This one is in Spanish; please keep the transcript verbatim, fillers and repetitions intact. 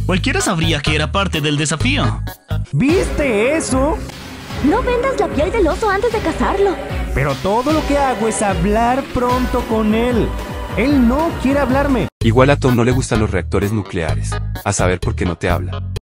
Cualquiera sabría que era parte del desafío. ¿Viste eso? No vendas la piel del oso antes de cazarlo. Pero todo lo que hago es hablar pronto con él. Él no quiere hablarme. Igual a Tom no le gustan los reactores nucleares. A saber por qué no te habla.